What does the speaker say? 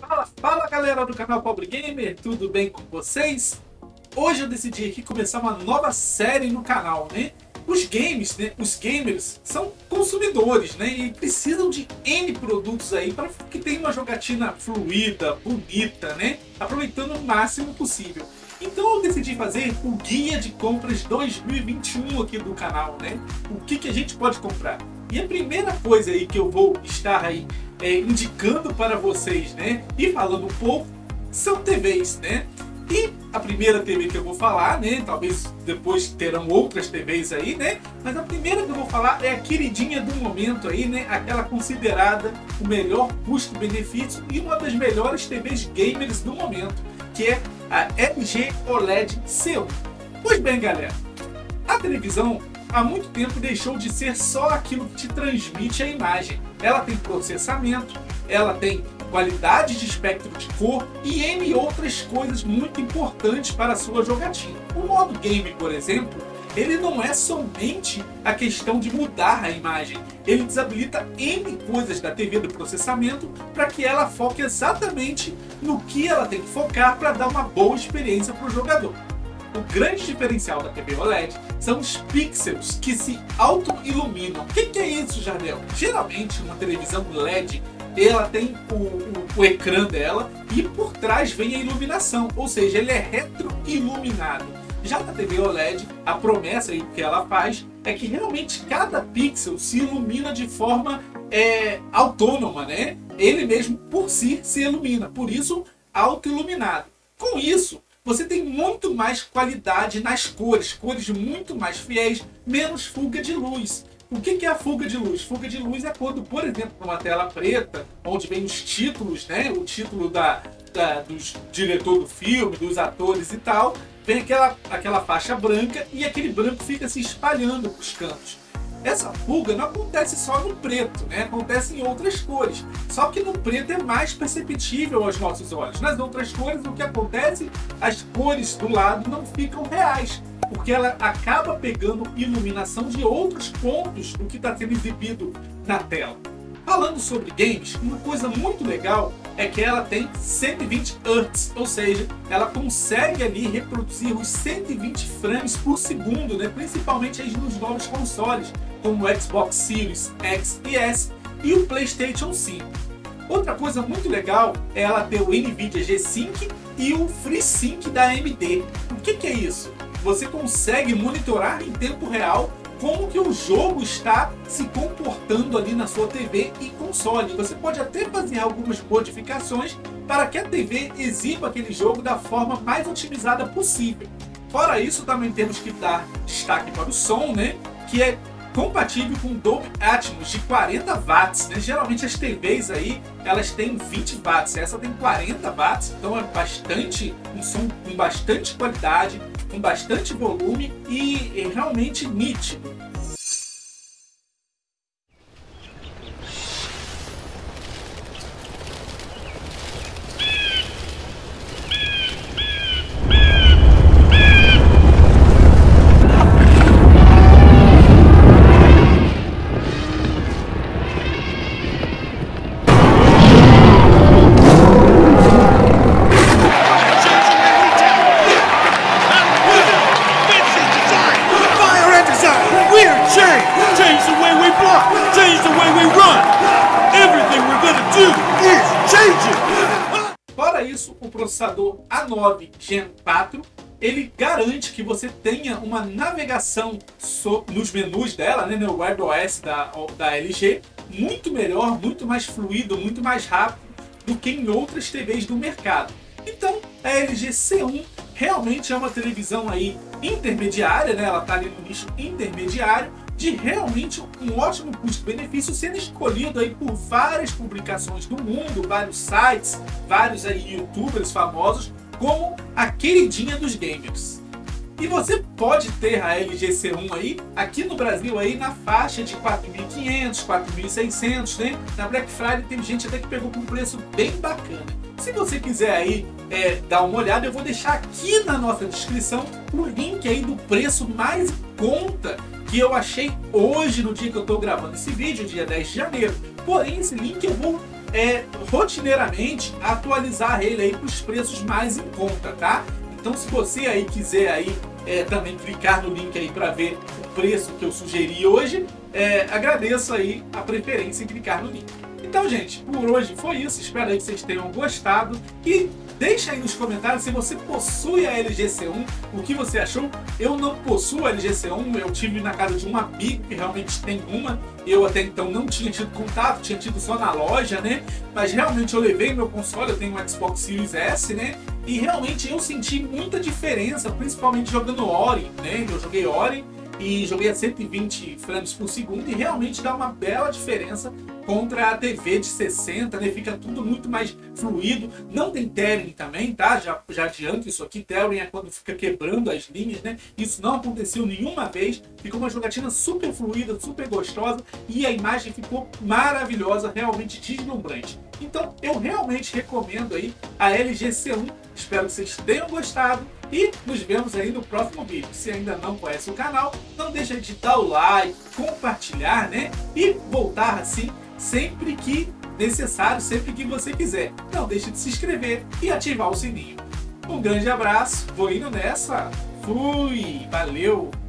Fala galera do canal Pobre Gamer, tudo bem com vocês? Hoje eu decidi aqui começar uma nova série no canal, né? Os games, né? Os gamers são consumidores, né? E precisam de N produtos aí para que tenha uma jogatina fluida, bonita, né? Aproveitando o máximo possível. Então eu decidi fazer o Guia de Compras 2021 aqui do canal, né? O que a gente pode comprar. E a primeira coisa aí que eu vou estar aí indicando para vocês, né? E falando um pouco, são TVs, né? E a primeira TV que eu vou falar, né? Talvez depois terão outras TVs aí, né? Mas a primeira que eu vou falar é a queridinha do momento aí, né? Aquela considerada o melhor custo-benefício e uma das melhores TVs gamers do momento, que é a LG OLED C1. Pois bem, galera, a televisão há muito tempo deixou de ser só aquilo que te transmite a imagem. Ela tem processamento, ela tem qualidade de espectro de cor e N outras coisas muito importantes para a sua jogatina. O modo game, por exemplo, ele não é somente a questão de mudar a imagem. Ele desabilita N coisas da TV do processamento para que ela foque exatamente no que ela tem que focar para dar uma boa experiência para o jogador. O grande diferencial da TV OLED são os pixels que se auto-iluminam. O que é isso, Jardel? Geralmente, uma televisão LED ela tem o ecrã dela e por trás vem a iluminação, ou seja, ele é retro-iluminado. Já na TV OLED, a promessa aí que ela faz é que realmente cada pixel se ilumina de forma autônoma, né? Ele mesmo por si se ilumina, por isso auto-iluminado. Com isso, você tem muito mais qualidade nas cores, cores muito mais fiéis, menos fuga de luz. O que é a fuga de luz? Fuga de luz é quando, por exemplo, numa tela preta, onde vem os títulos, né? O título dos diretor do filme, dos atores e tal, vem aquela faixa branca e aquele branco fica se espalhando para os cantos. Essa fuga não acontece só no preto, né? Acontece em outras cores. Só que no preto é mais perceptível aos nossos olhos. Nas outras cores, o que acontece? As cores do lado não ficam reais, porque ela acaba pegando iluminação de outros pontos do que está sendo exibido na tela. Falando sobre games, uma coisa muito legal é que ela tem 120 Hz, ou seja, ela consegue ali reproduzir os 120 frames por segundo, né? Principalmente aí nos novos consoles, como o Xbox Series X e S e o PlayStation 5. Outra coisa muito legal é ela ter o NVIDIA G-Sync e o FreeSync da AMD. O que é isso? Você consegue monitorar em tempo real como que o jogo está se comportando ali na sua TV e console. Você pode até fazer algumas modificações para que a TV exiba aquele jogo da forma mais otimizada possível. Fora isso, também temos que dar destaque para o som, né? Que é compatível com Dolby Atmos de 40 watts, né? Geralmente as TVs aí, elas têm 20 watts, essa tem 40 watts, então é bastante, um som com bastante qualidade, com bastante volume e é realmente nítido. Fora isso, o processador A9 Gen 4 ele garante que você tenha uma navegação nos menus dela, né, no WebOS da LG, muito melhor, muito mais fluido, muito mais rápido do que em outras TVs do mercado. Então, a LG C1 realmente é uma televisão aí intermediária, né? Ela está ali no nicho intermediário, de realmente um ótimo custo-benefício, sendo escolhido aí por várias publicações do mundo, vários sites, vários aí youtubers famosos, como a queridinha dos gamers. E você pode ter a LG C1 aí, aqui no Brasil aí na faixa de 4.500, 4.600, né? Na Black Friday tem gente até que pegou com um preço bem bacana. Se você quiser aí dar uma olhada, eu vou deixar aqui na nossa descrição o link aí do preço mais em conta que eu achei hoje, no dia que eu estou gravando esse vídeo, dia 10 de janeiro. Porém, esse link eu vou rotineiramente atualizar ele aí para os preços mais em conta, tá? Então se você aí quiser aí também clicar no link aí para ver o preço que eu sugeri hoje, agradeço aí a preferência em clicar no link. Então, gente, por hoje foi isso. Espero aí que vocês tenham gostado. E deixa aí nos comentários se você possui a LG C1, o que você achou. Eu não possuo a LG C1, eu tive na casa de um amigo que realmente tem uma. Eu até então não tinha tido contato, tinha tido só na loja, né? Mas realmente eu levei meu console, eu tenho um Xbox Series S, né? E realmente eu senti muita diferença, principalmente jogando Ori, né? Eu joguei Ori e joguei a 120 frames por segundo e realmente dá uma bela diferença contra a TV de 60, né? Fica tudo muito mais fluido. Não tem tearing também, tá? Já adianto isso aqui. Tearing é quando fica quebrando as linhas, né? Isso não aconteceu nenhuma vez. Ficou uma jogatina super fluida, super gostosa e a imagem ficou maravilhosa, realmente deslumbrante. Então eu realmente recomendo aí a LG C1. Espero que vocês tenham gostado e nos vemos aí no próximo vídeo. Se ainda não conhece o canal, não deixa de dar o like, compartilhar, né? E voltar assim sempre que necessário, sempre que você quiser. Não deixe de se inscrever e ativar o sininho. Um grande abraço, vou indo nessa. Fui, valeu!